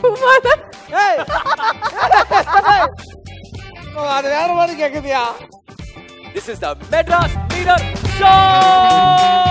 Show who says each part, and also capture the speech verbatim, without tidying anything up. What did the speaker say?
Speaker 1: ஏய் ஓ அது வேற மாதிரி கேக்குதியா?
Speaker 2: This is the Madras Meter Show!